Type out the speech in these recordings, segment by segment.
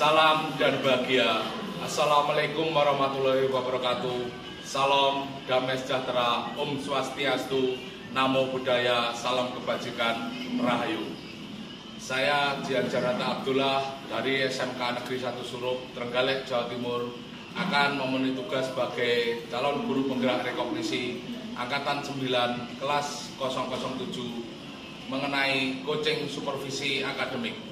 salam dan bahagia. Assalamualaikum warahmatullahi wabarakatuh. Salam damai sejahtera, Om Swastiastu, Namo Buddhaya, salam kebajikan, Rahayu. Saya Jian Janata Abdullah dari SMK Negeri 1 Surup, Trenggalek, Jawa Timur, akan memenuhi tugas sebagai calon guru penggerak rekognisi Angkatan 9 kelas 007 mengenai coaching supervisi akademik.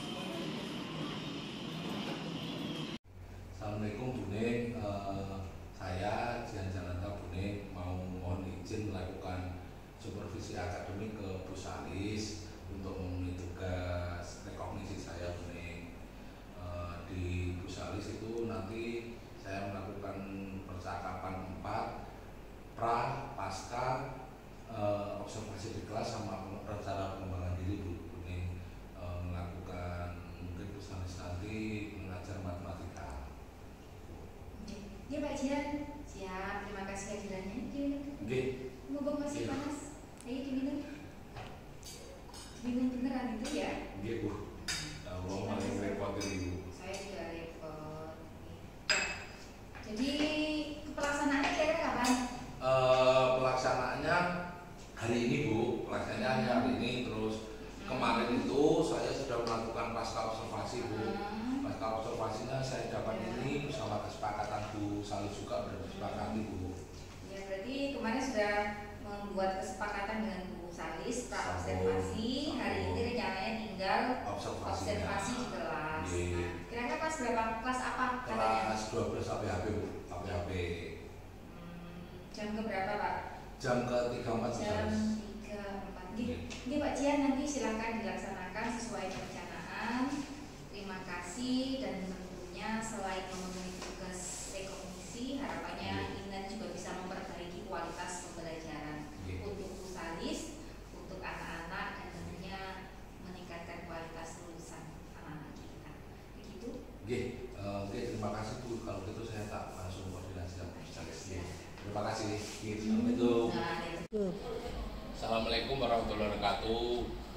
Assalamualaikum Bune, saya Jian Janata Bune mau mohon izin melakukan supervisi akademik ke Bu Salis untuk memenuhi tugas rekognisi saya Bune. Di Bu Salis itu nanti saya melakukan percakapan 4 pra, pasca, observasi di kelas sama rencana pengembangan diri Bu Bune, melakukan mungkin Bu Salis nanti mengajar matematika. Ya Pak Jian, siap. Terima kasih kehadirannya. Oke. Mumpung masih panas, ayo diminum. Minum beneran itu ya? Iya Bu. Mau paling repotin Ibu. Saya juga repot. Jadi pelaksanaannya kira kapan? Pelaksanaannya hari ini Bu. Pelaksanaannya hari ini, terus kemarin itu saya sudah melakukan pasca observasi Bu. Pasca observasinya saya dapat ini bersama kesepakatan Bu Salis juga bersepakati Bu. Ya berarti kemarin sudah membuat kesepakatan dengan Bu Salis pra observasi. Hari ini rencananya tinggal observasi di kelas. Nah, kira-kira kelas berapa? Kelas apa katanya? Kelas 12 APHP Bu. APHP. Jam ke berapa Pak? Jam ke 3.4 Jam 3.4. Ini Pak Jian, nanti silakan dilaksanakan sesuai perencanaan. Terima kasih, dan tentunya selain memenuhi tugas rekognisi, harapannya Inan juga bisa memperbaiki kualitas pembelajaran untuk Bu Salis, untuk anak-anak, dan tentunya meningkatkan kualitas lulusan anak-anak kita. Begitu? Oke, terima kasih Bu. Kalau gitu saya tak langsung koordinasi sama Bu Salis. Terima kasih. Assalamualaikum. Assalamualaikum warahmatullahi wabarakatuh.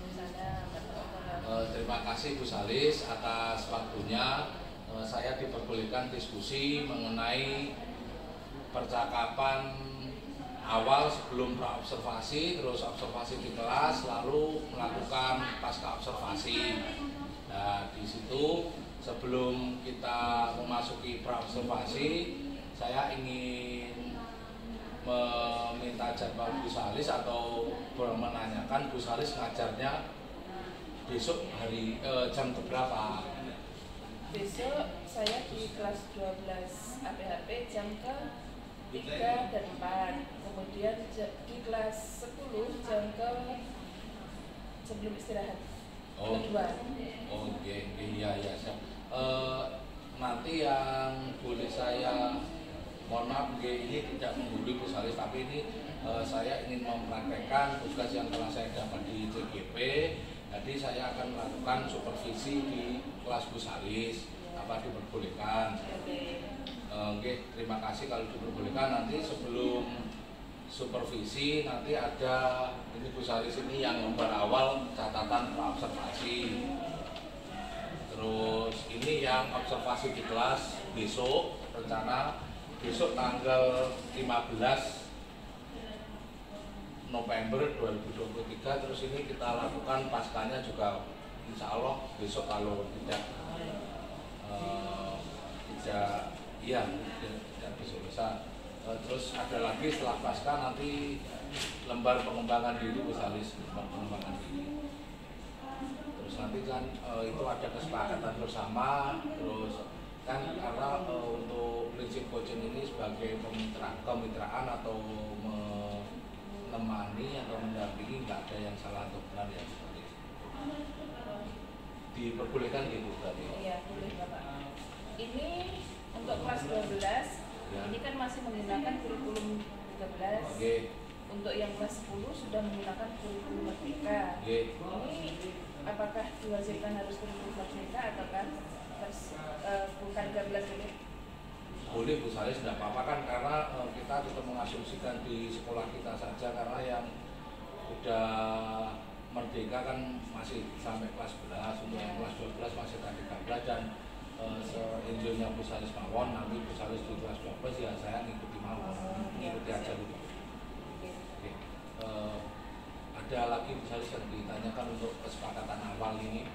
Terima kasih Bu Salis atas waktunya. Saya diperbolehkan diskusi mengenai percakapan awal sebelum pra observasi, terus observasi di kelas, lalu melakukan pasca observasi. Nah, di situ sebelum kita memasuki pra observasi, saya ingin meminta jadwal Bu Salis atau menanyakan Bu Salis ngajarnya besok hari jam berapa? Besok saya di kelas 12 APHP jam ke 3 dan 4. Kemudian di kelas 10 jam ke sebelum istirahat. Kedua. Iya siap. Nanti yang boleh saya, mohon maaf ini tidak menggurui Bu Salis, tapi ini saya ingin mempraktekkan tugas yang telah saya dapat di CGP. Jadi saya akan melakukan supervisi di kelas Bu Salis. Apa diperbolehkan? Oke, terima kasih kalau diperbolehkan. Nanti sebelum supervisi nanti ada ini Bu Salis ini yang lembar awal catatan observasi. Terus ini yang observasi di kelas besok, rencana besok tanggal 15 November 2023. Terus ini kita lakukan paskanya juga insya Allah besok kalau tidak besok lusa. Terus ada lagi setelah pasca nanti lembar pengembangan diri Bu Salis, lembar pengembangan diri. Terus nanti kan itu ada kesepakatan bersama. Terus kan karena untuk prinsip coaching ini sebagai kemitraan atau menemani atau mendampingi, nggak ada yang salah atau benar ya seperti itu. Diperbolehkan gitu berarti? Iya boleh Bapak. Ini untuk kelas 12 ya. Ini kan masih menggunakan kurikulum 13. Untuk yang kelas 10 sudah menggunakan kurikulum Merdeka. Ini apakah diwajibkan harus kurikulum Merdeka ataukah bukan 13 ini? Boleh Bu Salis, tidak apa-apa kan, karena kita tetap mengasumsikan di sekolah kita saja, karena yang udah merdeka kan masih sampai kelas 11, untuk yang kelas 12 masih ke 13, dan seinjilnya Bu Salis mawon, nanti Bu Salis di kelas 12 ya saya ngikuti mawon, ngikuti aja gitu. Oke. Ada lagi Bu Salis yang ditanyakan untuk kesepakatan awal ini?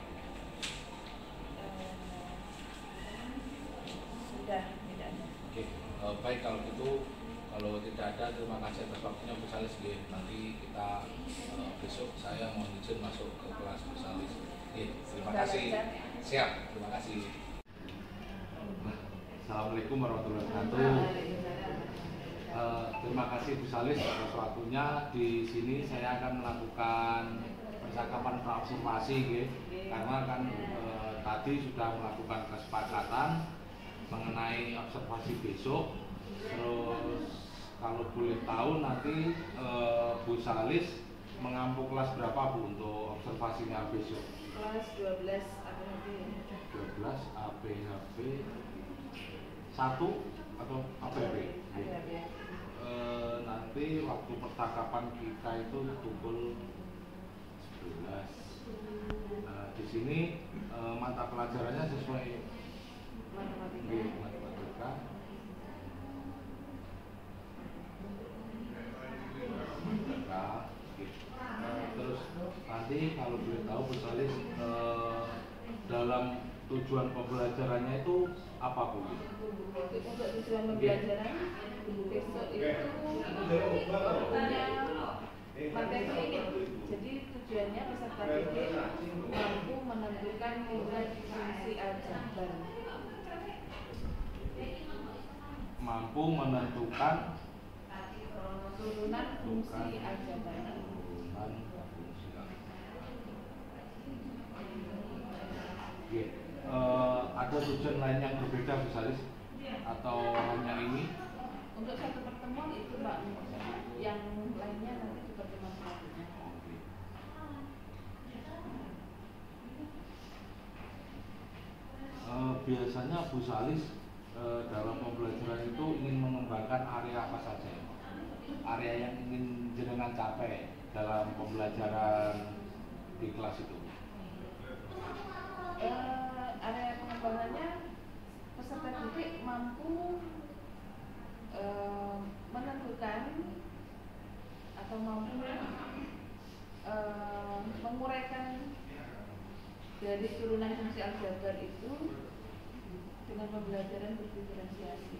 Sudah, tidak ada. Oke, baik kalau gitu, kalau tidak ada, terima kasih atas waktunya Bu Salis. Nanti kita besok saya mau izin masuk ke kelas Bu Salis. Terima kasih. Siap, terima kasih. Assalamualaikum warahmatullahi wabarakatuh. Terima kasih Bu Salis atas waktunya. Di sini saya akan melakukan percakapan observasi, karena kan tadi sudah melakukan kesepakatan mengenai observasi besok. Terus kalau boleh tahu nanti Bu Salis mengampu kelas berapa Bu untuk observasinya besok? Kelas 12 APHB. 12 APHB 1 atau APHB? APHB. Nanti waktu percakapan kita itu pukul 11. Di sini mata pelajarannya sesuai matematika. Terus nanti kalau boleh tahu Bu Salis dalam tujuan pembelajarannya itu apa Bu? Untuk tujuan pembelajaran besok itu punya materi ini. Jadi tujuannya peserta didik mampu menentukan nilai fungsi aljabar. Mampu menentukan turunan fungsi aljabar. Ada tujuan lain yang berbeda Bu Salis atau hanya ini? Untuk satu pertemuan itu Pak, yang lainnya nanti di pertemuan selanjutnya. Biasanya Bu Salis dalam pembelajaran itu ingin mengembangkan area apa saja? Area yang ingin jenengan capai dalam pembelajaran di kelas itu? Area pengembangannya peserta didik mampu menentukan atau mampu menguraikan dari turunan fungsi aljabar itu dengan pembelajaran berdiferensiasi.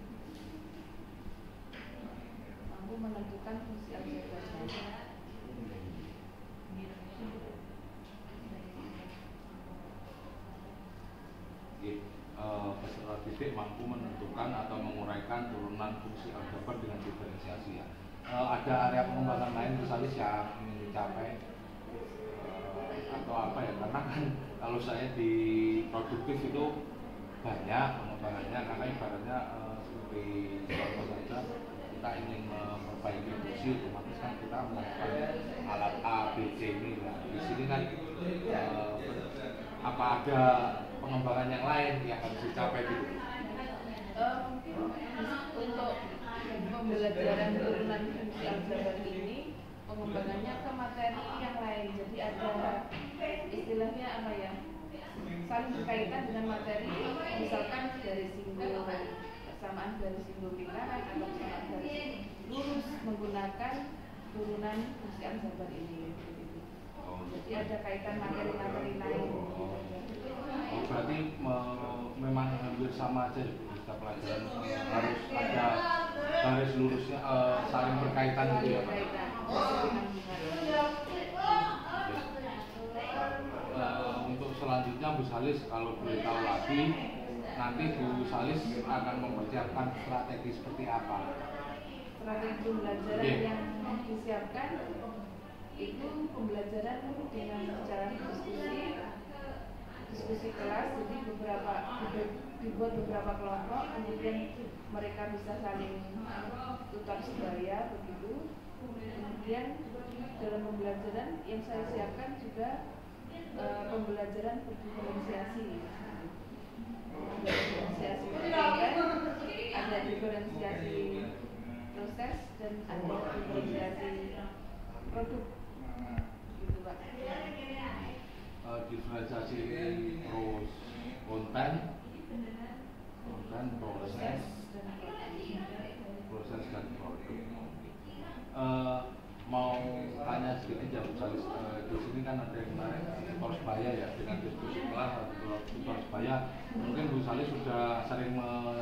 Mampu menentukan fungsi aljabarnya. Peserta didik mampu menentukan atau menguraikan turunan fungsi aljabar dengan diferensiasi ya. Ada area pengembangan lain Bu Salis yang ingin dicapai atau apa ya? Karena kan kalau saya di produktif itu banyak pengembangannya, karena ibaratnya seperti contoh saja kita ingin memperbaiki fungsi, otomatis kan kita melakukan alat A, B, C ini. Nah, di sini kan apa ada pengembangan yang lain yang harus dicapai dulu? Mungkin untuk pembelajaran turunan fungsi aljabar ini pengembangannya ke materi yang lain. Jadi ada istilahnya apa ya? Saling berkaitan dengan materi, misalkan dari simbol persamaan dari simbol lingkaran atau persamaan dari lurus menggunakan turunan fungsi aljabar ini. Jadi ada kaitan materi-materi lain. Berarti memang hampir sama aja kita pelajaran, harus ada garis lurusnya, saling berkaitan gitu ya Pak? Untuk selanjutnya Bu Salis kalau boleh tahu lagi, nanti Bu Salis akan mempersiapkan strategi seperti apa? Strategi pembelajaran yang disiapkan itu pembelajaran dengan cara diskusi kelas. Jadi dibuat beberapa kelompok, kemudian mereka bisa saling tukar sebaya begitu. Kemudian dalam pembelajaran yang saya siapkan juga pembelajaran berdiferensiasi. Diferensiasi ada diferensiasi proses dan ada diferensiasi produk. Gitu Pak. Diferensiasi terus konten dan proses dan produk. Mau tanya sedikit ya Bu Salis, di sini kan ada yang menarik tutor sebaya ya, dengan diskusi kelas atau tutor sebaya. Mungkin Bu Salis sudah sering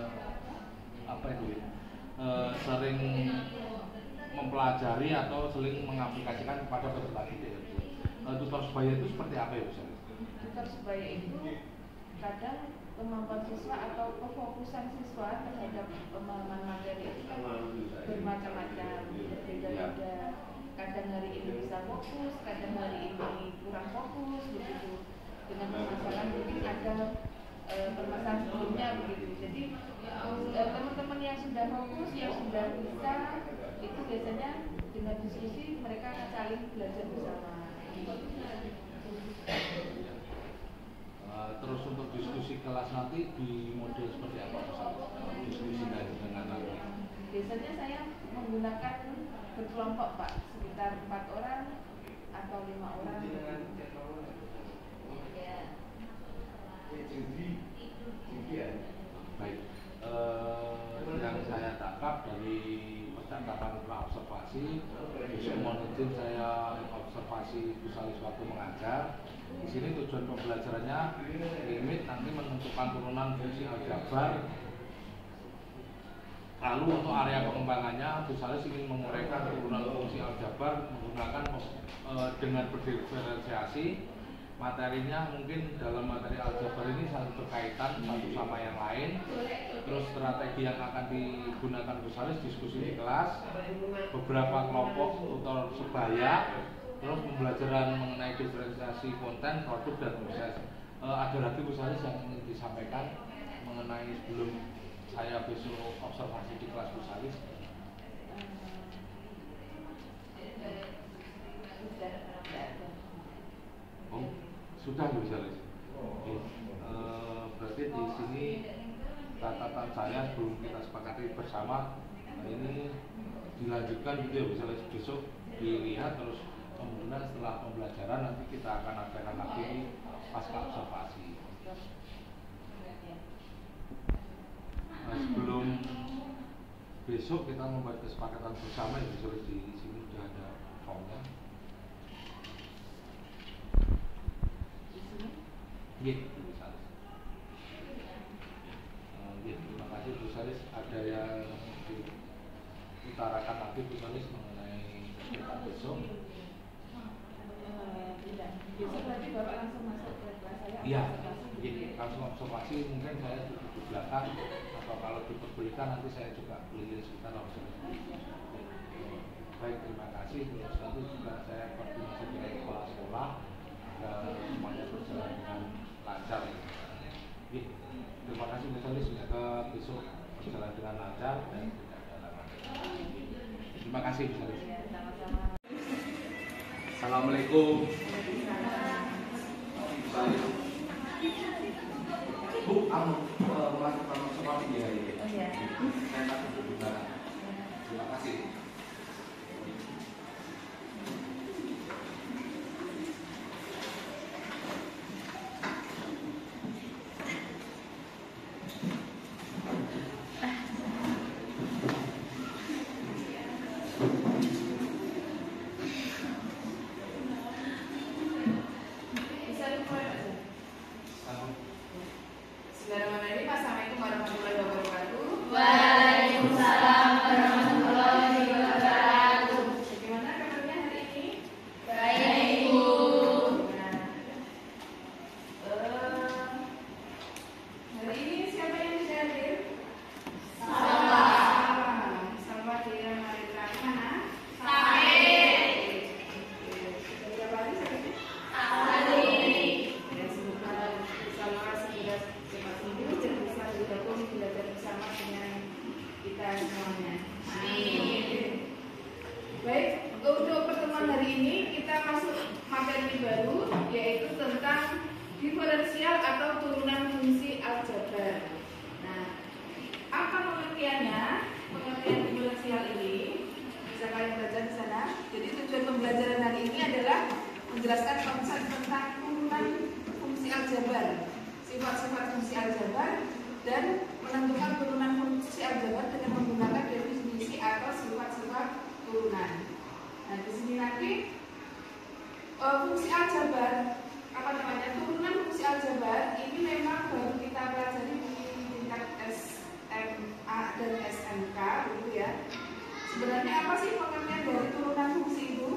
sering mempelajari atau sering mengaplikasikan kepada peserta didik. Tutor sebaya itu seperti apa ya Bu Salis? Tutor sebaya itu kadang kemampuan siswa atau kefokusan siswa terhadap pemahaman materi itu kan bermacam-macam, berbeda-beda. Kadang hari ini bisa fokus, kadang hari ini kurang fokus, begitu. Dengan permasalahan mungkin ada permasalahan sebelumnya begitu. Jadi teman-teman yang sudah fokus, yang sudah bisa, itu biasanya dengan diskusi mereka akan saling belajar bersama. Terus untuk diskusi kelas nanti di model seperti apa? Diskusi dengan anak. Biasanya saya menggunakan berkelompok Pak, sekitar 4 orang atau 5 orang. Baik, yang saya tangkap dari percakapan observasi, besok mohon izin saya observasi Bu Salis waktu mengajar. Di sini tujuan pembelajarannya limit nanti menentukan turunan fungsi aljabar. Lalu untuk area pengembangannya, Bu Salis ingin menguraikan turunan fungsi aljabar menggunakan dengan berdiferensiasi. Materinya mungkin dalam materi aljabar ini saling berkaitan satu sama yang lain. Terus strategi yang akan digunakan Bu Salis diskusi di kelas, beberapa kelompok tutor sebaya, terus pembelajaran mengenai diferensiasi konten, produk dan proses. Ada lagi Bu Salis yang ingin disampaikan mengenai sebelum saya besok observasi di kelas Bu Salis? Oh, sudah Bu Salis. Berarti di sini catatan saya sebelum kita sepakati bersama, ini dilanjutkan gitu ya Bu Salis, besok dilihat terus kemudian setelah pembelajaran nanti kita akan adakan lagi pasca observasi. Sebelum besok kita membuat kesepakatan bersama ya Bu Salis, di sini sudah ada formnya. Iya, Bu Salis. Terima kasih Bu Salis. Ada yang diutarakan lagi Bu Salis mengenai kegiatan besok? Tidak. Besok berarti Bapak langsung masuk ke kelas saya? Iya, langsung observasi. Mungkin saya duduk di belakang, atau kalau diperbolehkan nanti saya juga keliling sekitar observasi. Baik, terima kasih. Terus nanti juga saya koordinasi dengan kepala sekolah agar semuanya berjalan dengan lancar. Terima kasih Bu Salis, semoga besok berjalan dengan lancar dan tidak ada halangan. Terima kasih Bu Salis. Assalamualaikum. Bu, melakukan observasi di hari ini. Oh iya. Saya takut berbicara. Terima kasih. Bismillahirrahmanirrahim. Assalamualaikum warahmatullahi wabarakatuh. Waalaikumsalam warahmatullahi wabarakatuh. Bagaimana kabarnya hari ini? Baik, Bu. Hari ini siapa yang bisa hadir? Sama. Sama dia mari mana? Sampai. Setiap hari seperti Hari. ya, semoga bersama segera cepat sembuh dan bisa bergabung belajar bersama dengan kita semuanya. Amin. Baik, untuk pertemuan hari ini kita masuk materi baru, yaitu tentang diferensial atau turunan fungsi aljabar. Nah, apa pengertiannya? Pengertian diferensial ini bisa kalian baca di sana. Jadi tujuan pembelajaran hari ini adalah menjelaskan konsep tentang turunan fungsi aljabar, sifat-sifat fungsi aljabar, dan menentukan turunan fungsi aljabar dengan menggunakan definisi atau sifat-sifat turunan. Nah, di sini nanti fungsi aljabar turunan fungsi aljabar ini memang baru kita pelajari di tingkat SMA dan SMK, begitu ya. Sebenarnya apa sih pengertian dari turunan fungsi itu?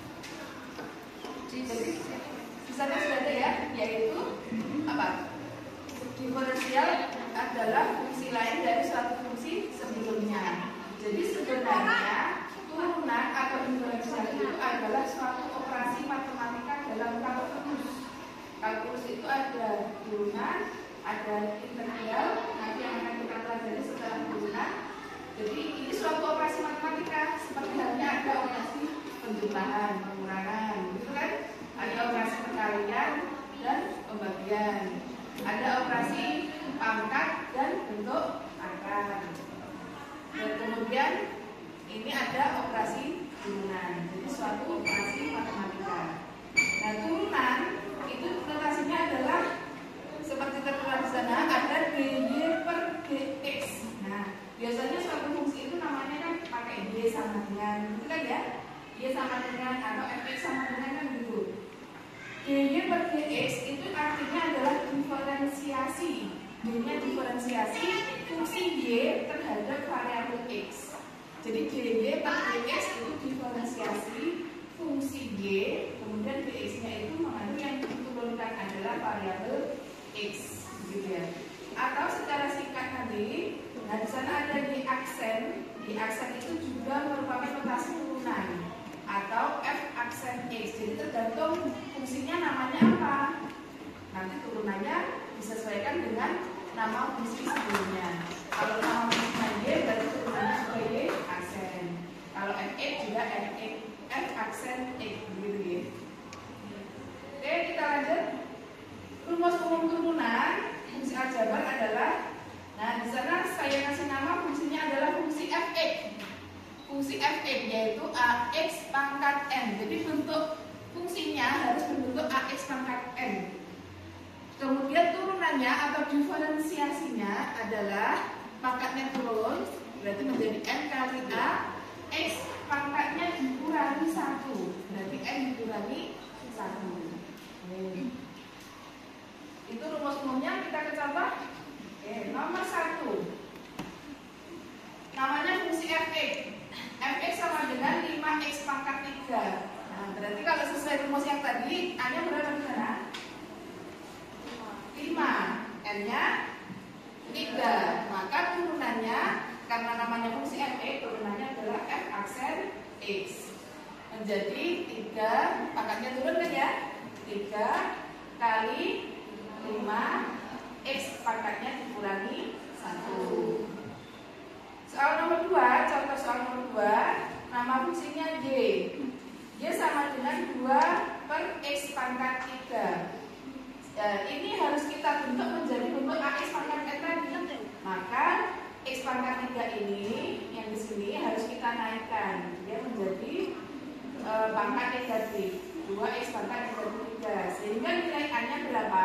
Jadi di sana sudah ada ya, yaitu apa? Diferensial adalah fungsi lain dari suatu fungsi sebelumnya. Jadi sebenarnya turunan atau diferensial itu adalah suatu operasi matematika dalam kalkulus. Kalkulus itu ada turunan, ada integral, nanti yang akan kita pelajari setelah turunan. Jadi ini suatu operasi matematika, seperti halnya ada operasi penjumlahan, pengurangan, gitu kan? Ada operasi perkalian dan pembagian. Ada operasi pangkat dan bentuk akar. Dan kemudian ini ada operasi turunan. Jadi suatu operasi matematika. Nah, turunan itu notasinya adalah seperti tertera di sana, ada dy per dx. Nah, biasanya suatu fungsi itu namanya kan pakai y sama dengan, gitu kan ya? Y sama dengan atau fx sama dengan kan gitu. dy per dx itu artinya adalah diferensiasi. D-nya diferensiasi fungsi y terhadap variabel x. Jadi dy per dx itu diferensiasi fungsi y, kemudian dx-nya itu mengandung yang diturunkan adalah variabel x, gitu ya. Atau secara singkat nanti, nah di sana ada di aksen. Di aksen itu juga merupakan notasi turunan atau f aksen x. Jadi tergantung fungsinya namanya apa. Nanti turunannya disesuaikan dengan nama fungsi sebelumnya. Kalau nama fungsinya y, berarti turunannya juga y aksen. Kalau fx juga f aksen x, begitu ya. Oke, kita lanjut. Rumus umum turunan fungsi aljabar adalah, nah di sana saya kasih nama fungsinya adalah fungsi fx. Fungsi fx yaitu ax pangkat n. Jadi bentuk fungsinya harus berbentuk ax pangkat n. Kemudian turunannya atau diferensiasinya adalah pangkatnya turun, berarti menjadi n kali a, x pangkatnya dikurangi 1, berarti n dikurangi 1. Itu rumus umumnya. Kita ke contoh. Nomor 1. Namanya fungsi fx. Fx sama dengan 5x pangkat 3. Nah, berarti kalau sesuai rumus yang tadi, A-nya berapa di sana? 5. N-nya 3. Maka turunannya, karena namanya fungsi fx, turunannya adalah f aksen x. Menjadi 3, pangkatnya turun kan ya? 3 kali 5 x pangkatnya dikurangi 1. Soal nomor 2, contoh soal nomor 2, nama fungsinya y. Y sama dengan 2 per x pangkat 3. Ini harus kita bentuk menjadi bentuk ax pangkat n tadi. Maka x pangkat 3 ini yang di sini harus kita naikkan, dia menjadi pangkat negatif 2x pangkat negatif 3. Sehingga nilai a-nya berapa?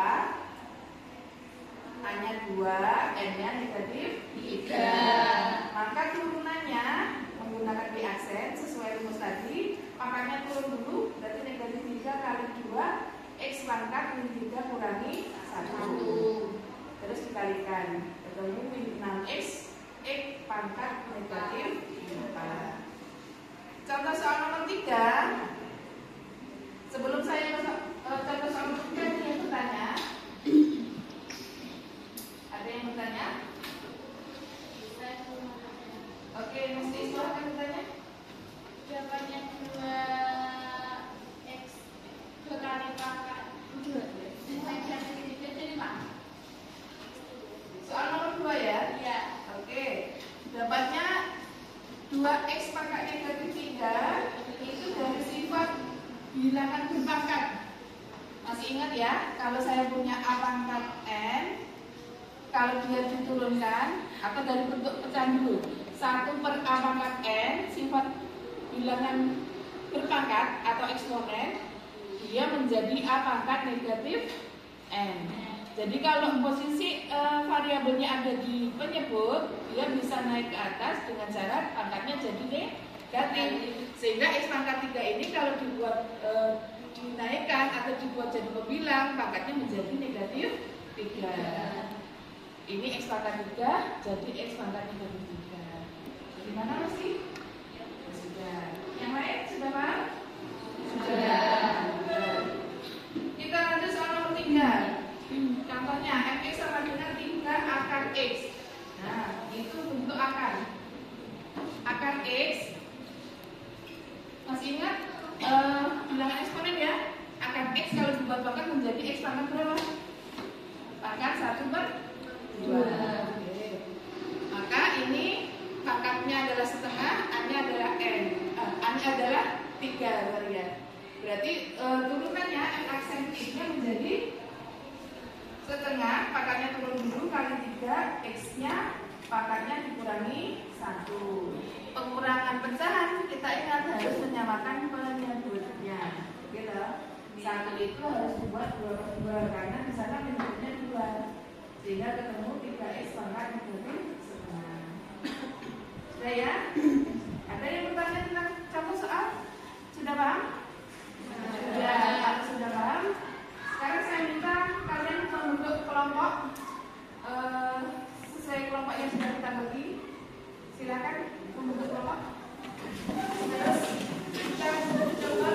A-nya 2, n-nya negatif 3. Maka turunannya menggunakan b aksen sesuai rumus tadi, pangkatnya turun dulu, berarti negatif 3 kali 2 x pangkat min 3 kurangi 1. Terus dikalikan, ketemu min 6x x pangkat negatif 4. Contoh soal nomor 3. Sebelum saya contoh soal nomor 3, ada yang bertanya? Ada yang bertanya? Oke, mesti silahkan bertanya. Jawabannya 2x 2 kali pangkat 2 jadi 5. Soal nomor 2 ya? Iya. Oke. Dapatnya 2x pangkat negatif 3 itu dari sifat bilangan berpangkat. Masih ingat ya? Kalau saya punya a pangkat n, kalau dia diturunkan atau dari bentuk pecahan dulu 1 per a pangkat n, sifat bilangan berpangkat atau eksponen, dia menjadi a pangkat negatif n. Jadi kalau posisi variabelnya ada di penyebut, dia bisa naik ke atas dengan cara pangkatnya jadi negatif. Sehingga X pangkat 3 ini kalau dibuat dinaikkan atau dibuat jadi pembilang, pangkatnya menjadi negatif 3. Ini X pangkat 3 jadi X pangkat negatif 3. Gimana masih? Sudah. Yang lain sudah paham? Sudah. Kita lanjut soal nomor 3. Contohnya Fx sama dengan 3 akar X. Nah, itu bentuk akar. Akar X. Masih ingat bilangan eksponen ya? Akar X kalau dibuat pangkat menjadi X pangkat berapa? Pangkat 1/2. Maka ini pangkatnya adalah setengah, A-nya adalah N. A-nya adalah 3 ya. Berarti turunannya N aksen X-nya menjadi setengah, pangkatnya turun dulu kali 3, X-nya pangkatnya dikurangi 1. Pengurangan pecahan kita ingat harus menyamakan penyebutnya. Gitu. 1 itu harus dibuat 2/2 karena di sana penyebutnya 2. Sehingga ketemu 3X pangkat negatif setengah. Sudah ya? Ada yang bertanya tentang contoh soal? Sudah paham? Sudah. Kalau sudah paham, sekarang saya minta kalian membentuk kelompok sesuai kelompok yang sudah kita bagi. Silakan membentuk kelompok. Terus kita coba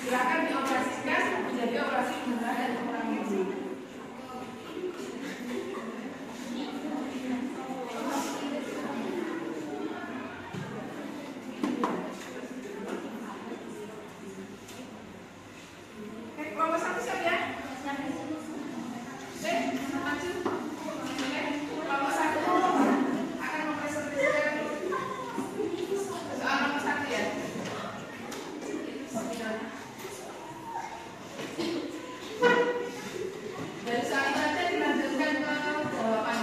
Silakan dioperasikan menjadi operasi beneran dan kurang gizi. Kelompok satu siap ya? Maju. Kelompok satu akan mempresentasikan soal nomor 1 ya. Dari soal itu aja dilanjutkan ke jawaban.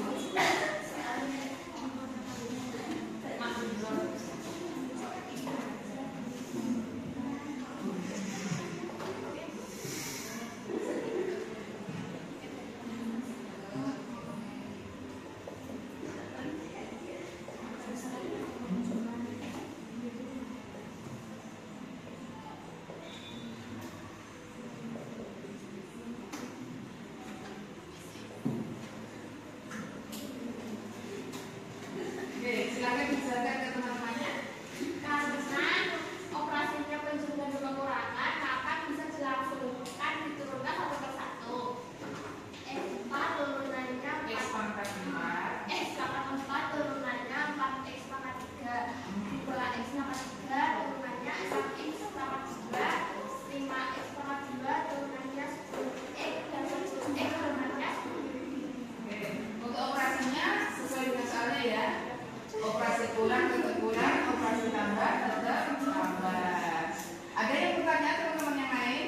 Oke, silakan dijelaskan ke teman-temannya. Karena operasinya penjualan dan pengurangan kapan bisa dilangsungkan diturunkan satu persatu. X4 turunannya X pangkat 4. X pangkat 4 turunannya 4X pangkat 3 dibagi X pangkat 3 turunannya 6X pangkat 2 5X pangkat 2 turunannya 10X dan 10X turunannya 10. Oke, untuk operasinya sesuai dengan soalnya ya. Operasi kurang tetap kurang, operasi tambah tetap tambah. Ada yang bertanya teman-teman yang lain?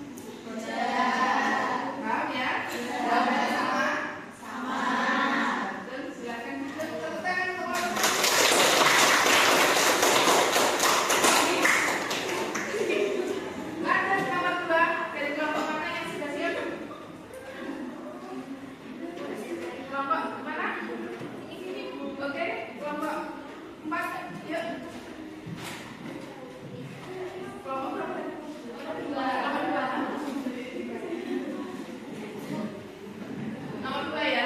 Paham ya? Jawabannya sama? Sama. Betul, silakan tepuk tangan untuk kelompok ada nomor 2 dari kelompok mana yang sudah siap? Kelompok mana? Oke, kelompok 4, yuk. Kelompok berapa? Nomor 2 ya.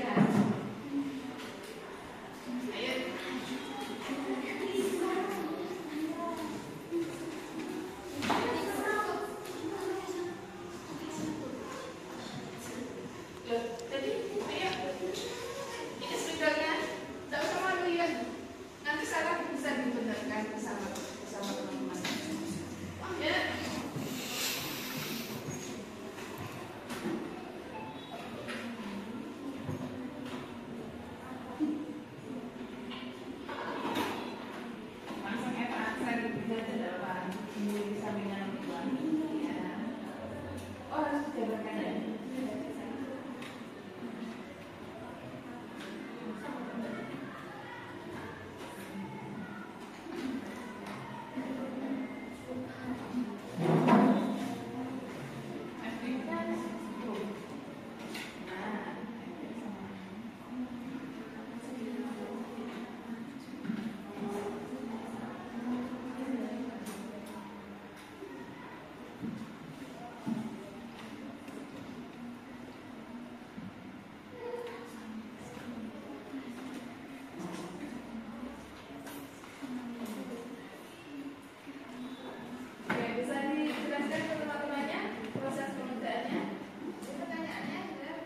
Ayo. Loh, jadi, ayo. Ini spidolnya. Tidak usah malu ya. Nanti salah bisa dibenarkan bersama teman-teman. Ya. Langsung transfer bisa ke depan. Ini sampingan nomor 2. Ya. Oh, harus dijabarkan ya. Oke, bisa dijelaskan ke teman-temannya proses pengerjaannya? Pertanyaannya adalah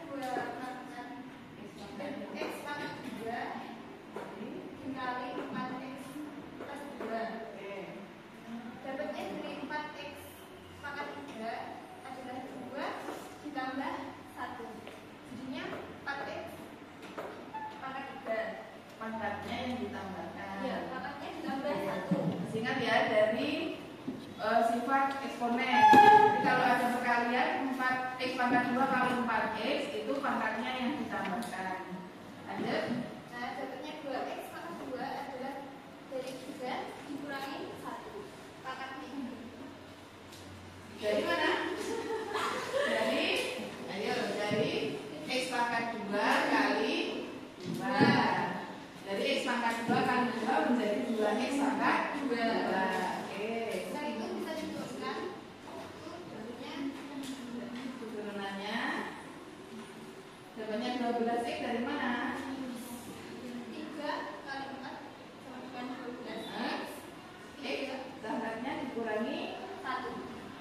2 X pangkat 3 dikali 4X plus 2. Oke. Dapatnya dari 4X pangkat 3 adalah 2 ditambah 1. Jadinya 4X pangkat 3. Pangkatnya yang ditambahkan. Ya, pangkatnya ditambah 1. Ingat ya dari sifat eksponen. Jadi kalau ada perkalian 4x pangkat 2 kali 4x itu pangkatnya yang ditambahkan. Lanjut. Nah, dapatnya 2X pangkat 2 adalah dari 3 dikurangi 1. Pangkatnya ini. Dari mana? Dari dari x pangkat 2 kali 2. Dari x pangkat 2 kali 2 menjadi 2x pangkat 2. Oke. Nah, itu bisa diturunkan. Tentunya Turunannya dapatnya 12x dari mana? 3 kali 4 sama dengan 12X. X pangkatnya dikurangi 1.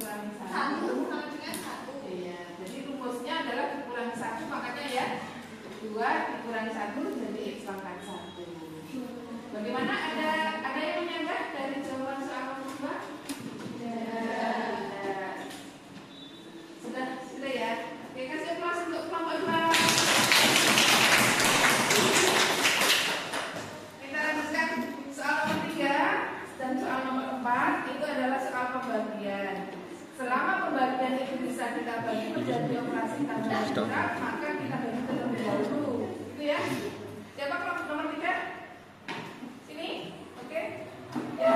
dikurangi Satu 1. sama dengan 1. Iya, jadi rumusnya adalah dikurangi 1, makanya ya 2 dikurangi 1 jadi X pangkat 1. Bagaimana, ada yang menyanggah dari jawaban soal nomor 2? Sudah ya. Oke, kasih aplaus untuk kelompok 2. Kita lanjutkan soal nomor 3 dan soal nomor 4 itu adalah soal pembagian. Selama pembagian itu bisa kita bagi menjadi operasi tambah kurang, maka kita bagi terlebih dahulu. Itu ya. Siapa kelompok nomor 3? Sini. Oke. Ya.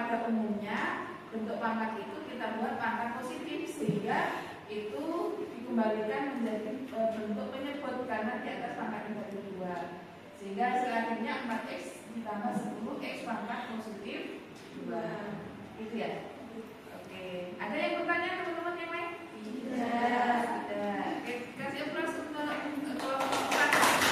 pada umumnya bentuk pangkat itu kita buat pangkat positif sehingga itu dikembalikan menjadi bentuk penyebut karena di atas pangkat negatif 2. Sehingga selanjutnya 4x ditambah 10x pangkat positif 2. Gitu ya. Oke. Ada yang bertanya teman-teman yang lain? Tidak. Ada. Oke, kasih aplaus untuk kelompok.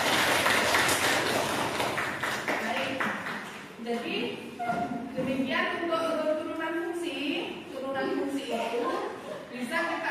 Baik. Jadi demikian untuk turunan fungsi itu bisa kita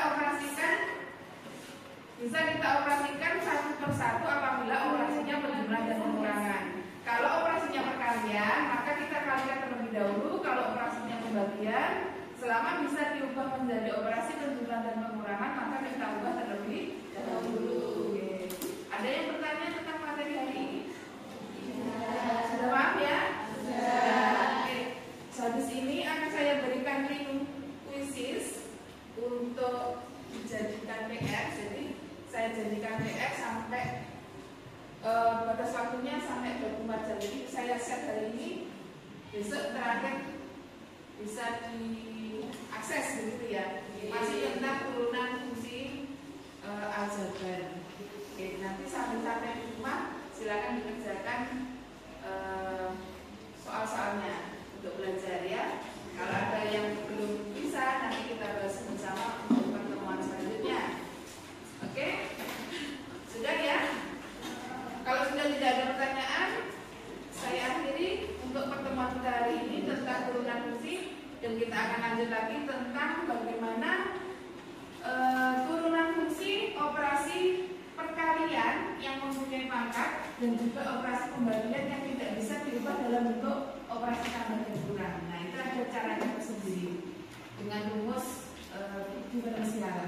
operasikan satu persatu apabila operasinya penjumlah dan pengurangan. Kalau operasinya perkalian, maka kita kalikan terlebih dahulu. Kalau operasinya pembagian, selama bisa diubah menjadi operasi penjumlah dan pengurangan, maka kita ubah terlebih dahulu. Oke. Ada yang bertanya tentang materi hari ini? Sudah paham ya? Oke. Habis ini akan saya berikan link quizzes untuk dijadikan PR. Jadi saya jadikan PR sampai batas waktunya sampai 24 jam. Jadi saya set hari ini, besok terakhir bisa diakses begitu ya. Masih tentang turunan fungsi aljabar. Oke, nanti sampai di rumah silakan dikerjakan soal-soalnya untuk belajar ya. Kalau ada yang belum bisa, nanti kita bahas bersama untuk pertemuan selanjutnya. Oke? Sudah ya? Kalau sudah tidak ada pertanyaan, saya akhiri untuk pertemuan kita hari ini tentang turunan fungsi, dan kita akan lanjut lagi tentang bagaimana turunan fungsi operasi perkalian yang mempunyai pangkat dan juga operasi pembagian yang tidak bisa diubah dalam bentuk operasi tambah dan kurang. Nah, itu ada caranya tersendiri dengan rumus diferensial.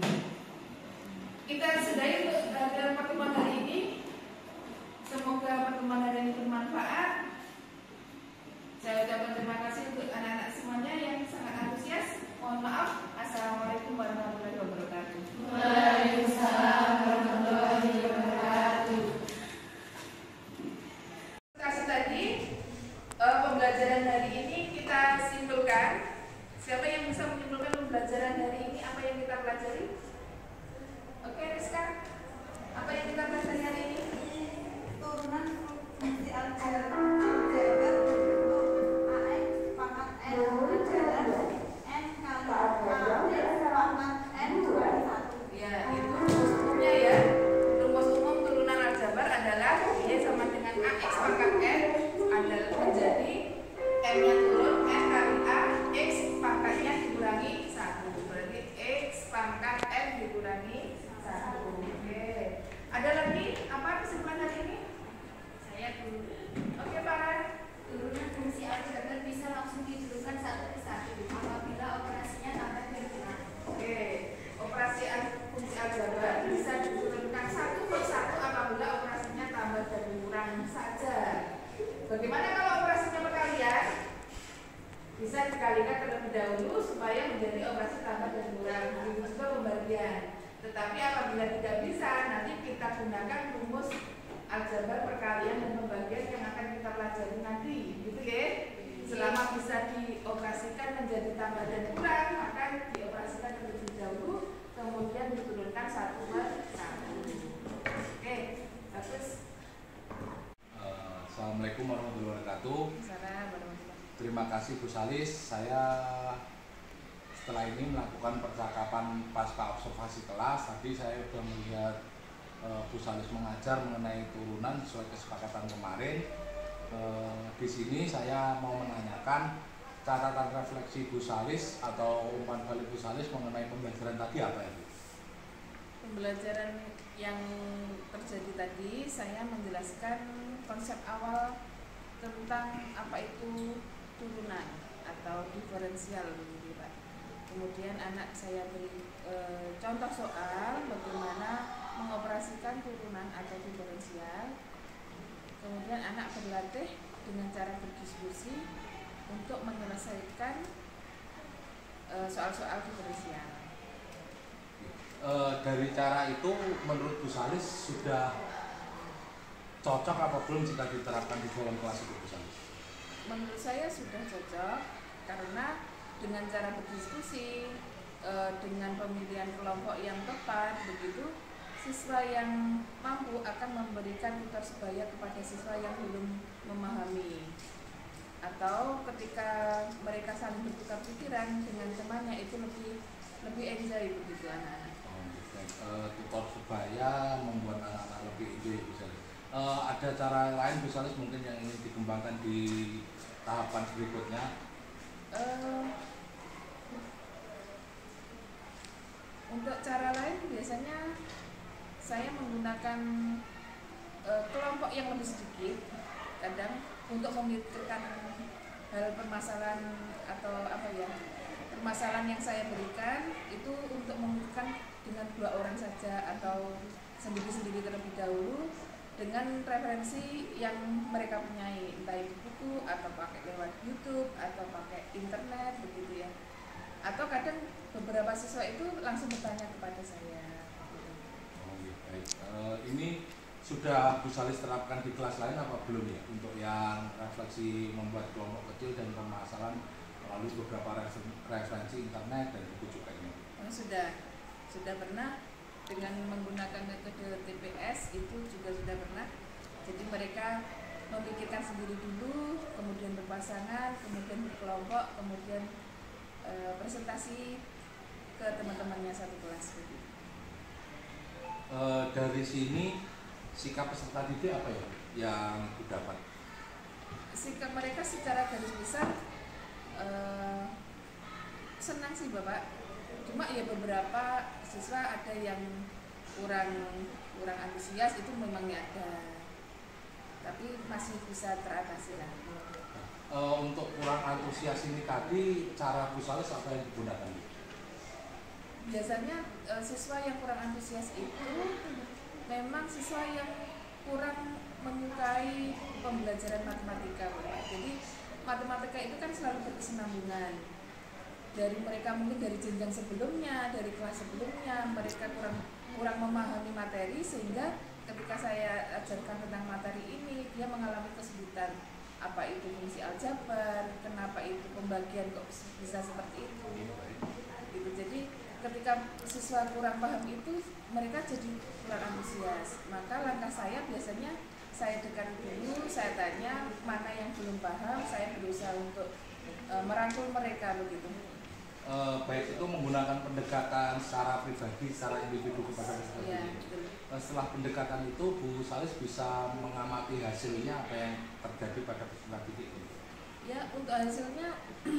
Kita sudahi untuk dalam pertemuan hari ini. Semoga pertemuan hari ini bermanfaat. Saya ucapkan terima kasih untuk anak-anak semuanya yang sangat antusias. Mohon maaf. Assalamualaikum warahmatullahi wabarakatuh. Waalaikumsalam warahmatullahi wabarakatuh. Kasih tadi pembelajaran hari ini kita simpulkan. Siapa yang bisa menyimpulkan pembelajaran hari ini? Apa yang kita pelajari? Oke, Rizka. Apa yang kita pelajari hari ini? Turunan fungsi aljabar bentuk AX pangkat N jalan N kali AX pangkat N dikali 1. Ya, itu rumus umumnya ya. Rumus umum turunan aljabar adalah Y sama dengan AX pangkat N adalah menjadi M-nya turun N kali A, X pangkatnya dikurangi 1. Berarti X pangkat N dikurangi 1. Oke. Ada lagi apa kesimpulan hari ini? Saya dulu. Oke, Farah. Turunan fungsi aljabar bisa langsung diturunkan satu persatu apabila operasinya tambah dan kurang. Oke. Operasi fungsi aljabar bisa diturunkan satu persatu apabila operasinya tambah dan kurang saja. Bagaimana kalau operasinya perkalian? Bisa dikalikan terlebih dahulu supaya menjadi operasi tambah dan kurang. Begitu juga pembagian. Tetapi apabila tidak bisa, nanti kita gunakan rumus aljabar perkalian dan pembagian yang akan kita pelajari nanti, gitu ya. Selama bisa dioperasikan menjadi tambah dan kurang, maka dioperasikan terlebih dahulu, kemudian diturunkan satu per satu. Oke, bagus. Assalamualaikum warahmatullahi wabarakatuh. Assalamualaikum. Terima kasih Bu Salis. Saya setelah ini melakukan percakapan pasca observasi kelas. Tadi saya sudah melihat Bu Salis mengajar mengenai turunan sesuai kesepakatan kemarin. Di sini saya mau menanyakan catatan refleksi Bu Salis atau umpan balik Bu Salis mengenai pembelajaran tadi apa itu? Pembelajaran yang terjadi tadi saya menjelaskan konsep awal tentang apa itu turunan atau diferensial begitu Pak. Kemudian anak saya beri contoh soal bagaimana mengoperasikan turunan atau diferensial. Kemudian anak berlatih dengan cara berdiskusi untuk menyelesaikan soal-soal diferensial. Dari cara itu menurut Bu Salis sudah cocok apa belum jika diterapkan di dalam kelas itu Bu Salis? Menurut saya sudah cocok karena dengan cara berdiskusi, dengan pemilihan kelompok yang tepat begitu, siswa yang mampu akan memberikan tutor sebaya kepada siswa yang belum memahami. Atau ketika mereka saling bertukar pikiran dengan temannya itu lebih enjoy begitu anak-anak. Tutor sebaya membuat anak-anak lebih enjoy misalnya. Ada cara lain misalnya mungkin yang ingin dikembangkan di tahapan berikutnya? Untuk cara lain biasanya saya menggunakan kelompok yang lebih sedikit, kadang untuk memikirkan hal permasalahan atau permasalahan yang saya berikan itu untuk memikirkan dengan 2 orang saja atau sendiri-sendiri terlebih dahulu dengan referensi yang mereka punyai, entah itu buku atau pakai lewat YouTube atau pakai internet begitu ya. Atau kadang beberapa siswa itu langsung bertanya kepada saya. Baik. Ini sudah Bu Salis terapkan di kelas lain apa belum ya? Untuk yang refleksi membuat kelompok kecil dan permasalahan melalui beberapa referensi internet dan buku juga ini. Sudah pernah dengan menggunakan metode TPS itu juga sudah pernah. Jadi mereka memikirkan sendiri dulu, kemudian berpasangan, kemudian berkelompok, kemudian presentasi ke teman-temannya satu kelas. Dari sini sikap peserta didik apa ya yang didapat? Sikap mereka secara garis besar senang sih Bapak. Cuma ya beberapa siswa ada yang kurang antusias, itu memangnya ada. Tapi masih bisa teratasi lah. Untuk kurang antusias ini tadi cara Bu Salis apa yang digunakan? Biasanya siswa yang kurang antusias itu memang siswa yang kurang menyukai pembelajaran matematika. Jadi matematika itu kan selalu berkesinambungan. Dari mereka mungkin dari jenjang sebelumnya, dari kelas sebelumnya, mereka kurang memahami materi sehingga ketika saya ajarkan tentang materi ini dia mengalami kesulitan. Apa itu fungsi aljabar, kenapa itu pembagian kok bisa seperti itu. Gitu. Jadi ketika siswa kurang paham itu mereka jadi kurang antusias. Maka langkah saya biasanya saya dekati dulu, saya tanya mana yang belum paham, saya berusaha untuk merangkul mereka begitu. Baik itu menggunakan pendekatan secara pribadi, secara individu kepada peserta Ya, didik. Setelah pendekatan itu Bu Salis bisa mengamati hasilnya apa yang terjadi pada peserta didik ini. Ya, untuk hasilnya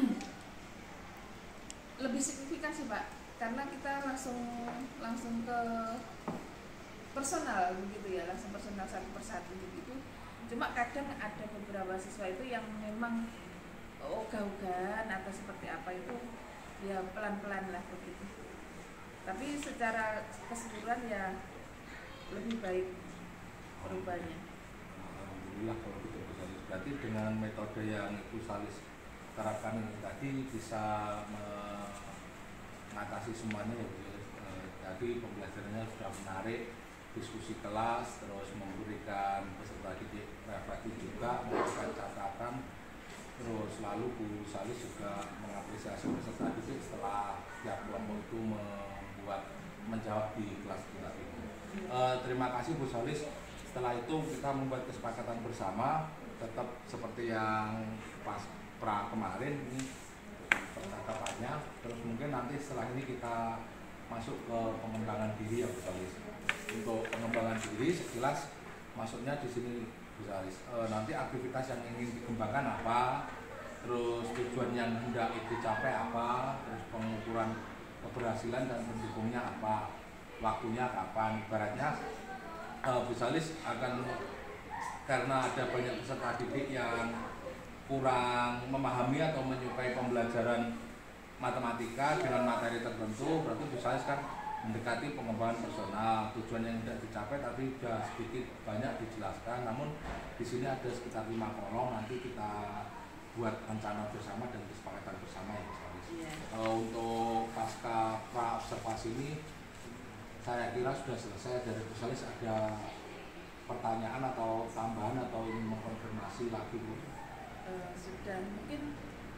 lebih signifikan sih Pak, karena kita langsung ke personal begitu ya, langsung personal satu persatu begitu. Cuma kadang ada beberapa siswa itu yang memang ogah-ogahan atau seperti apa itu ya pelan-pelan lah begitu. Tapi secara keseluruhan ya lebih baik perubahannya. Alhamdulillah kalau gitu Bu Salis. Berarti dengan metode yang Bu Salis terapkan ini tadi bisa mengatasi semuanya ya Bu Salis. Tadi pembelajarannya sudah menarik, diskusi kelas, terus memberikan peserta didik refleksi juga, memberikan catatan, terus lalu Bu Salis juga mengapresiasi peserta didik setelah tiap kelompok itu menjawab di kelas kita ini. Terima kasih Bu Salis. Setelah itu kita membuat kesepakatan bersama, tetap seperti yang pas kemarin ini percakapannya. Terus mungkin nanti setelah ini kita masuk ke pengembangan diri ya Bu Salis. Untuk pengembangan diri sekilas maksudnya di sini Bu Salis. Nanti aktivitas yang ingin dikembangkan apa, terus tujuan yang hendak dicapai apa, terus pengukuran keberhasilan dan pendukungnya apa, waktunya kapan. Ibaratnya Bu Salis akan, karena ada banyak peserta didik yang kurang memahami atau menyukai pembelajaran matematika dengan materi tertentu, berarti Bu Salis kan mendekati pengembangan personal, tujuan yang tidak dicapai tapi sudah sedikit banyak dijelaskan. Namun di sini ada sekitar 5 kolom, nanti kita buat rencana bersama dan kesepakatan bersama ya Bu Salis. Untuk pasca pra observasi ini saya kira sudah selesai. Dari Bu Salis ada pertanyaan atau tambahan atau ingin mengkonfirmasi lagi Bu? Sudah, mungkin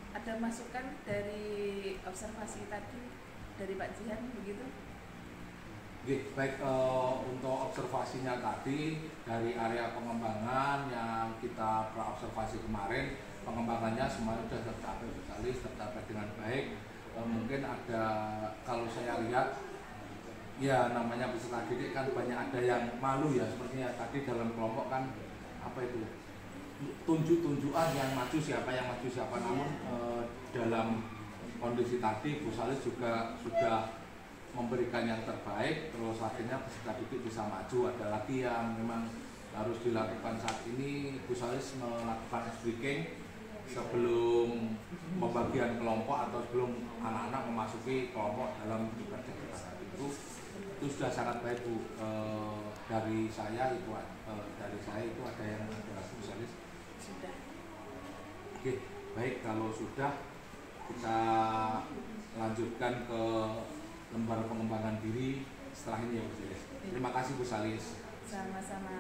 ada masukan dari observasi tadi dari Pak Jihan begitu? Oke, baik, untuk observasinya tadi dari area pengembangan yang kita observasi kemarin, pengembangannya semuanya sudah tercapai spesialis, tercapai dengan baik. Mungkin ada, kalau saya lihat, ya namanya peserta didik kan banyak ada yang malu ya, sepertinya tadi dalam kelompok kan apa itu tunjuk-tunjukan yang maju siapa, namun dalam kondisi tadi Bu Salis juga sudah memberikan yang terbaik, terus akhirnya peserta didik bisa maju. Ada lagi yang memang harus dilakukan saat ini, Bu Salis melakukan breaking sebelum pembagian kelompok atau sebelum anak-anak memasuki kelompok dalam ibadah itu sudah sangat baik Bu. Dari saya itu ada yang ada Bu Salis. Sudah. Oke, baik, kalau sudah kita lanjutkan ke lembar pengembangan diri setelah ini ya Bu Salis. Terima kasih Bu Salis. Sama-sama.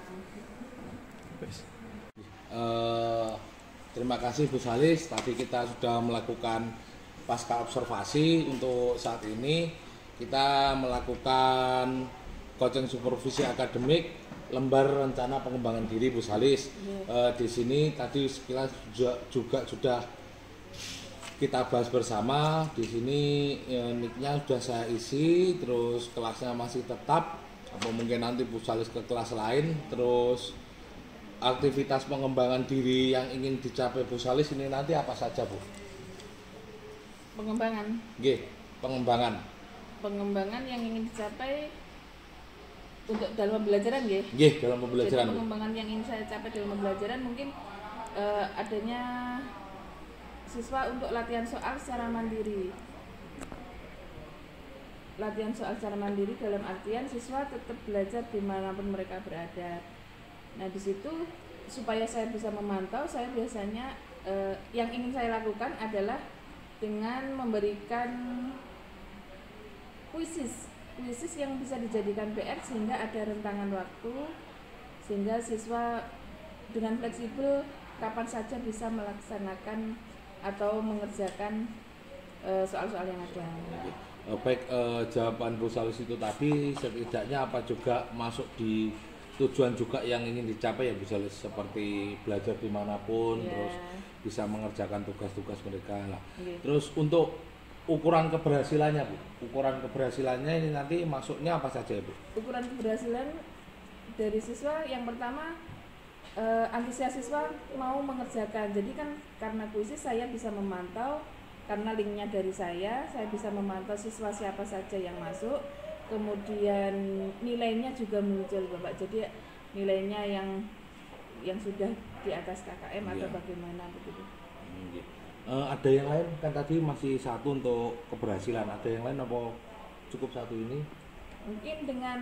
Terima kasih Bu Salis. Tadi kita sudah melakukan pasca observasi. Untuk saat ini kita melakukan coaching supervisi akademik lembar rencana pengembangan diri Bu Salis. Di sini tadi sekilas juga sudah kita bahas bersama. Di sini nicknya sudah saya isi, terus kelasnya masih tetap, atau mungkin nanti Bu Salis ke kelas lain. Terus aktivitas pengembangan diri yang ingin dicapai Bu Salis ini nanti apa saja Bu? Pengembangan. Pengembangan yang ingin dicapai untuk dalam pembelajaran ya. Dalam pembelajaran. Jadi pengembangan yang ingin saya capai dalam pembelajaran mungkin adanya siswa untuk latihan soal secara mandiri. Latihan soal secara mandiri dalam artian siswa tetap belajar dimanapun mereka berada. Nah di situ supaya saya bisa memantau, saya biasanya yang ingin saya lakukan adalah dengan memberikan kuisis yang bisa dijadikan PR sehingga ada rentangan waktu, sehingga siswa dengan fleksibel kapan saja bisa melaksanakan atau mengerjakan soal-soal yang ada. Baik, jawaban Bu Salis itu tadi setidaknya apa juga masuk di tujuan juga yang ingin dicapai ya Bu Salis, seperti belajar dimanapun, terus bisa mengerjakan tugas-tugas mereka lah. Terus untuk ukuran keberhasilannya Bu, ukuran keberhasilannya ini nanti masuknya apa saja ya Bu? Ukuran keberhasilan dari siswa yang pertama antusias siswa mau mengerjakan. Jadi kan karena kuisis saya bisa memantau, karena linknya dari saya bisa memantau siswa siapa saja yang masuk. Kemudian nilainya juga muncul Bapak. Jadi nilainya yang sudah di atas KKM atau bagaimana begitu. Ada yang lain kan tadi masih satu untuk keberhasilan. Ada yang lain apa cukup satu ini? Mungkin dengan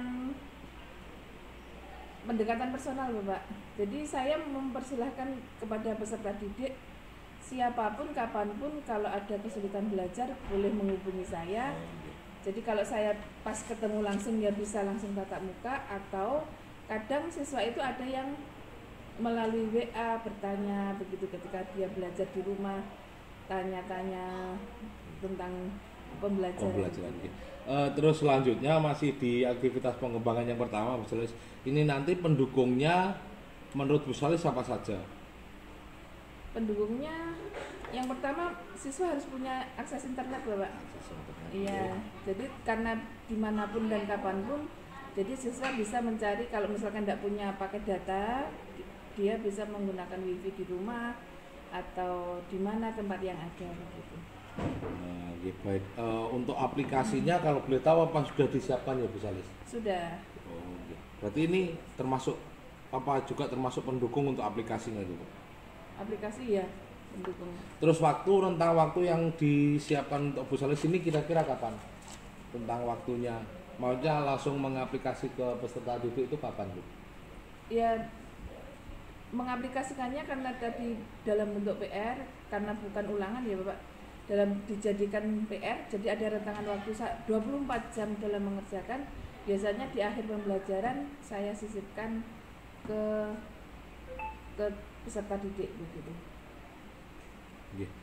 pendekatan personal Bapak. Jadi saya mempersilahkan kepada peserta didik siapapun kapanpun kalau ada kesulitan belajar boleh menghubungi saya. Jadi kalau saya pas ketemu langsung ya bisa langsung tatap muka, atau kadang siswa itu ada yang melalui WA bertanya begitu ketika dia belajar di rumah, tanya-tanya tentang pembelajaran. Terus selanjutnya masih di aktivitas pengembangan yang pertama Bu Salis. Ini nanti pendukungnya menurut Bu Salis apa saja? Pendukungnya yang pertama siswa harus punya akses internet Bapak. Iya, jadi karena dimanapun dan kapanpun, jadi siswa bisa mencari, kalau misalkan tidak punya paket data, dia bisa menggunakan wifi di rumah atau di mana tempat yang ada begitu. Baik. Untuk aplikasinya kalau boleh tahu apa sudah disiapkan ya Bu Salis? Sudah. Berarti ini termasuk apa juga termasuk pendukung untuk aplikasinya itu? Aplikasi ya pendukung. Terus rentang waktu yang disiapkan untuk Bu Salis ini kira-kira kapan? Tentang waktunya, maunya langsung mengaplikasi ke peserta didik itu kapan Bu? Ya, mengaplikasikannya karena tadi dalam bentuk PR, karena bukan ulangan ya Bapak, dalam dijadikan PR, jadi ada rentangan waktu 24 jam dalam mengerjakan. Biasanya di akhir pembelajaran saya sisipkan ke peserta didik begitu.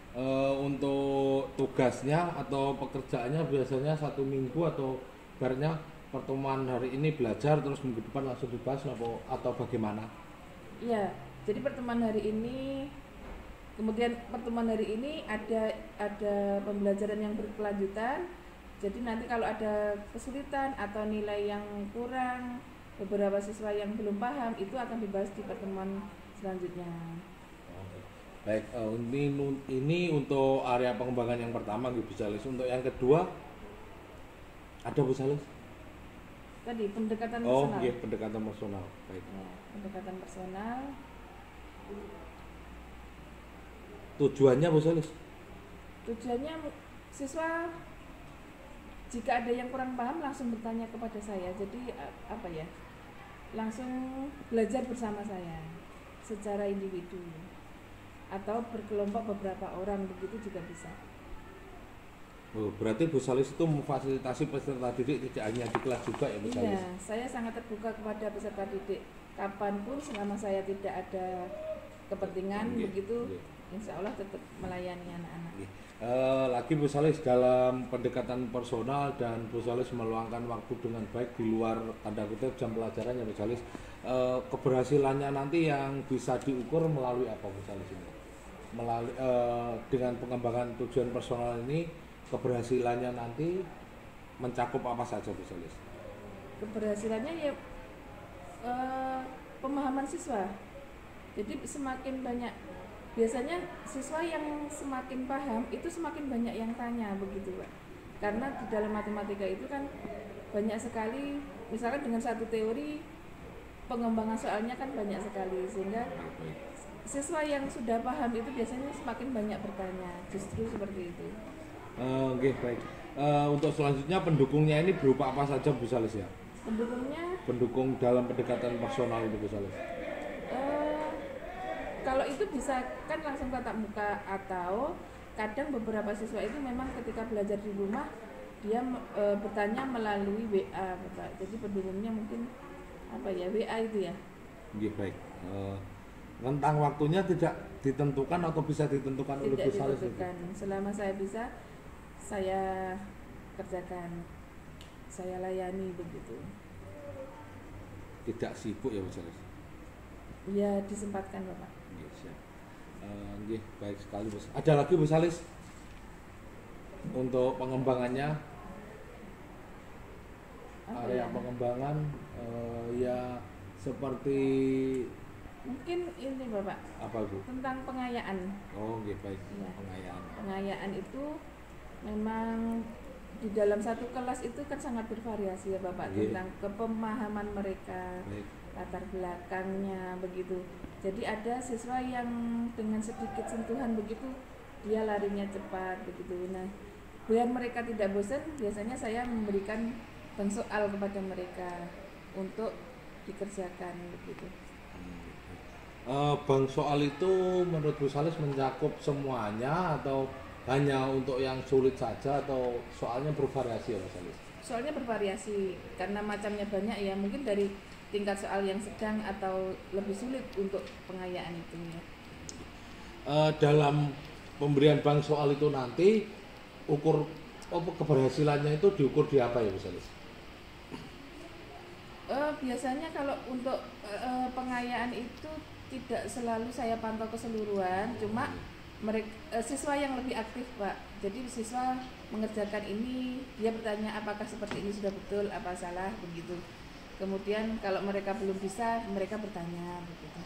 untuk tugasnya atau pekerjaannya biasanya 1 minggu atau ibaratnya pertemuan hari ini belajar terus minggu depan langsung dibahas atau bagaimana? Iya, jadi pertemuan hari ini, kemudian pertemuan hari ini ada pembelajaran yang berkelanjutan. Jadi nanti kalau ada kesulitan atau nilai yang kurang, beberapa siswa yang belum paham itu akan dibahas di pertemuan selanjutnya. Baik, ini untuk area pengembangan yang pertama Bu Salis. Untuk yang kedua ada Bu Salis? Tadi pendekatan personal. personal. Iya, pendekatan personal. Baik. Ya, pendekatan personal. Tujuannya Bu Salis? Tujuannya siswa jika ada yang kurang paham langsung bertanya kepada saya. Jadi apa ya? Langsung belajar bersama saya secara individu atau berkelompok beberapa orang, begitu juga bisa. Oh, berarti Bu Salis itu memfasilitasi peserta didik tidak hanya di kelas juga ya Bu Salis? Iya, saya sangat terbuka kepada peserta didik kapanpun selama saya tidak ada kepentingan, begitu insya Allah tetap melayani anak-anak. Lagi Bu Salis, dalam pendekatan personal dan Bu Salis meluangkan waktu dengan baik di luar tanda kutip jam pelajaran ya Bu Salis, keberhasilannya nanti yang bisa diukur melalui apa Bu Salis ini? Melalui dengan pengembangan tujuan personal ini, keberhasilannya nanti mencakup apa saja Bu Salis? Keberhasilannya ya pemahaman siswa. Jadi semakin banyak, biasanya siswa yang semakin paham itu semakin banyak yang tanya, begitu Pak. Karena di dalam matematika itu kan banyak sekali, misalkan dengan satu teori pengembangan soalnya kan banyak sekali, sehingga siswa yang sudah paham itu biasanya semakin banyak bertanya, justru seperti itu. Oke, baik. Untuk selanjutnya pendukungnya ini berupa apa saja Bu Salis ya? Pendukung dalam pendekatan personal itu Bu Salis? Kalau itu bisa kan langsung tatap muka, atau kadang beberapa siswa itu memang ketika belajar di rumah dia bertanya melalui WA, Bapak. Jadi pendukungnya mungkin apa ya, WA itu ya? Oke, baik. Rentang waktunya tidak ditentukan atau bisa ditentukan oleh Bu Salis? Tidak ditentukan. Selama saya bisa, saya kerjakan, saya layani, begitu. Tidak sibuk ya Bu Salis? Ya, disempatkan Bapak. Baik sekali Bu. Ada lagi Bu Salis untuk pengembangannya? Area pengembangan ya seperti mungkin ini Bapak. Apa Bu? Tentang pengayaan. Oh, baik. Ya. Pengayaan. Pengayaan itu memang di dalam satu kelas itu kan sangat bervariasi ya Bapak, tentang kepemahaman mereka, latar belakangnya, begitu. Jadi ada siswa yang dengan sedikit sentuhan begitu dia larinya cepat, begitu. Nah, biar mereka tidak bosan, biasanya saya memberikan bank soal kepada mereka untuk dikerjakan, begitu. Bank soal itu menurut Bu Salis mencakup semuanya atau hanya untuk yang sulit saja, atau soalnya bervariasi ya Bu Salis? Soalnya bervariasi karena macamnya banyak ya, mungkin dari tingkat soal yang sedang atau lebih sulit untuk pengayaan itu ya. Dalam pemberian bank soal itu nanti keberhasilannya itu diukur di apa ya Bu Salis? Biasanya kalau untuk pengayaan itu tidak selalu saya pantau keseluruhan, cuma mereka siswa yang lebih aktif Pak. Jadi siswa mengerjakan ini, dia bertanya apakah seperti ini sudah betul, apa salah, begitu. Kemudian kalau mereka belum bisa, mereka bertanya, begitu.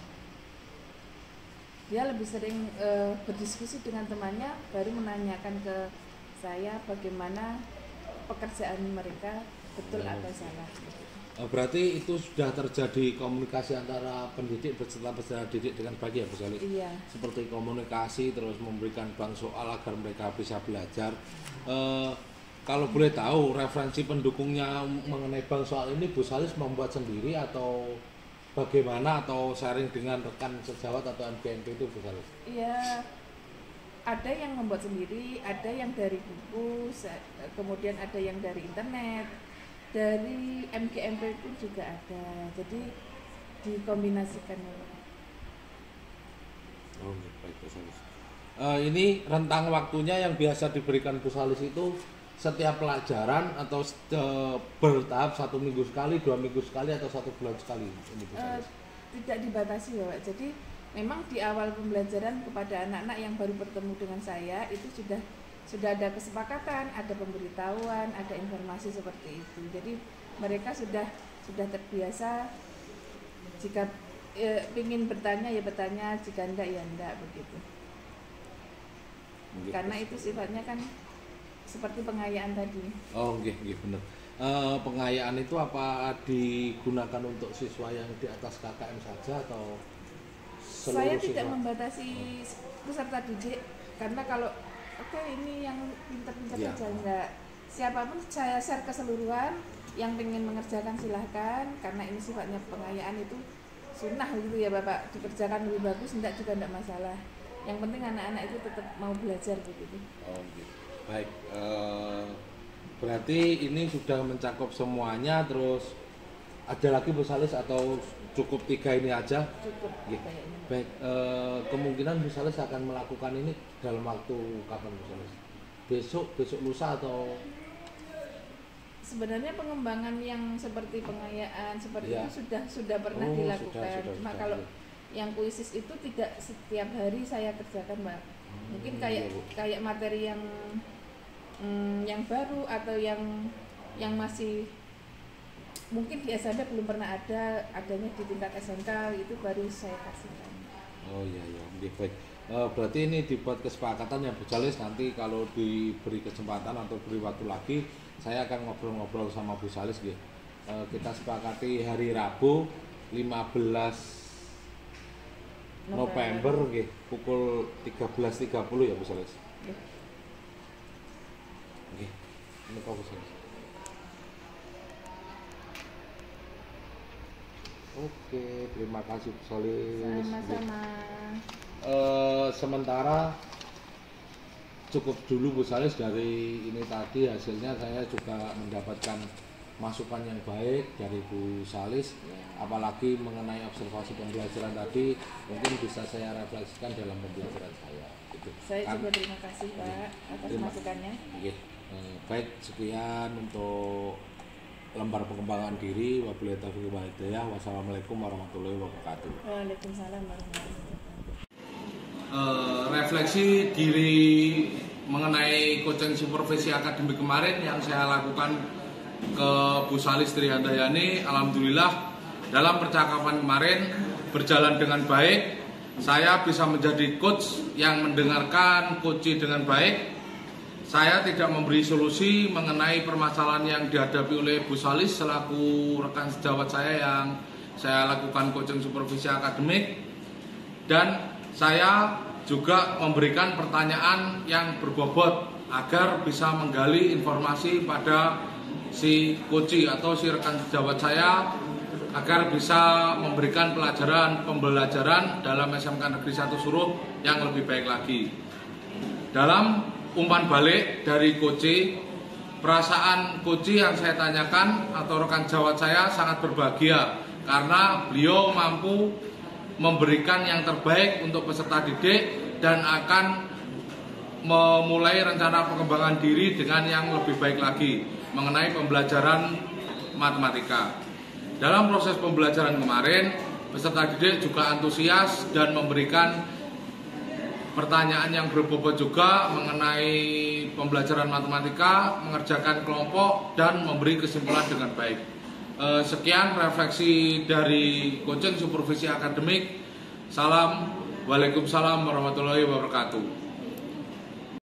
Dia lebih sering berdiskusi dengan temannya, baru menanyakan ke saya bagaimana pekerjaan mereka betul atau salah. Berarti itu sudah terjadi komunikasi antara pendidik beserta peserta didik dengan baik ya Bu Salis? Iya. Seperti komunikasi terus memberikan bank soal agar mereka bisa belajar. Kalau boleh tahu referensi pendukungnya mengenai bank soal ini Bu Salis membuat sendiri atau bagaimana, atau sharing dengan rekan sejawat atau MPMP itu Bu Salis? Iya, ada yang membuat sendiri, ada yang dari buku, kemudian ada yang dari internet, dari MGMP pun juga ada. Jadi dikombinasikan. Oh, baik Bu Salis. ini rentang waktunya yang biasa diberikan Bu Salis itu setiap pelajaran atau bertahap 1 minggu sekali, 2 minggu sekali, atau 1 bulan sekali ini Bu Salis? Tidak dibatasi ya Pak. Jadi memang di awal pembelajaran kepada anak-anak yang baru bertemu dengan saya itu sudah ada kesepakatan, ada pemberitahuan, ada informasi seperti itu. Jadi mereka sudah terbiasa, jika ingin bertanya ya bertanya, jika enggak ya enggak, begitu. Karena itu sifatnya kan seperti pengayaan tadi. Oh, nggih bener. Pengayaan itu apa digunakan untuk siswa yang di atas KKM saja atau seluruh Saya siswa? tidak membatasi peserta didik, karena kalau ini yang pintar-pintar Ya. saja enggak. Siapapun saya share keseluruhan, yang ingin mengerjakan silahkan, karena ini sifatnya pengayaan itu sunnah gitu ya Bapak, dikerjakan lebih bagus enggak juga enggak masalah. Yang penting anak-anak itu tetap mau belajar begitu. Oh, gitu. Baik, berarti ini sudah mencakup semuanya. Terus ada lagi Bu Salis atau cukup 3 ini aja? Cukup Gitu. kayaknya. Baik, kemungkinan Bu Salis akan melakukan ini dalam waktu kapan Bu Salis? Besok lusa atau? Sebenarnya pengembangan yang seperti pengayaan seperti Ya. itu sudah pernah Oh, dilakukan. sudah, Cuma sudah. kalau yang kuisis itu tidak setiap hari saya kerjakan, Mbak. Mungkin iya, Bu. kayak materi yang baru atau yang masih mungkin di SMP belum pernah adanya di tingkat SMK, itu baru saya kasihkan. Oh iya, baik. Berarti ini dibuat kesepakatan ya Bu Salis, nanti kalau diberi kesempatan atau beri waktu lagi saya akan ngobrol-ngobrol sama Bu Salis gitu. Kita sepakati hari Rabu 15 November gitu, pukul 13.30 ya Bu Salis. Ya. Oke. Ini kok Bu Salis. Oke, terima kasih Bu Salis. Sama-sama. Sementara cukup dulu Bu Salis, dari ini tadi hasilnya saya juga mendapatkan masukan yang baik dari Bu Salis, apalagi mengenai observasi pembelajaran tadi mungkin bisa saya refleksikan dalam pembelajaran saya gitu. Saya juga terima kasih Pak atas masukannya. Baik, sekian untuk lembar pengembangan diri. Wabillahi taufiq wal hidayah. Wassalamualaikum warahmatullahi wabarakatuh. Waalaikumsalam warahmatullahi wabarakatuh. Refleksi diri mengenai coaching supervisi akademik kemarin yang saya lakukan ke Bu Salis Trihandayani. Alhamdulillah dalam percakapan kemarin berjalan dengan baik. Saya bisa menjadi coach yang mendengarkan coach dengan baik. Saya tidak memberi solusi mengenai permasalahan yang dihadapi oleh Bu Salis selaku rekan sejawat saya yang saya lakukan coaching supervisi akademik, dan saya juga memberikan pertanyaan yang berbobot agar bisa menggali informasi pada si coach atau si rekan sejawat saya agar bisa memberikan pembelajaran dalam SMK Negeri 1 Suruh yang lebih baik lagi. Dalam umpan balik dari coach, perasaan coach yang saya tanyakan atau rekan sejawat saya sangat berbahagia karena beliau mampu memberikan yang terbaik untuk peserta didik dan akan memulai rencana pengembangan diri dengan yang lebih baik lagi mengenai pembelajaran matematika. Dalam proses pembelajaran kemarin, peserta didik juga antusias dan memberikan pertanyaan yang berbobot juga mengenai pembelajaran matematika, mengerjakan kelompok, dan memberi kesimpulan dengan baik. Sekian refleksi dari coaching supervisi akademik. Salam, waalaikumsalam warahmatullahi wabarakatuh.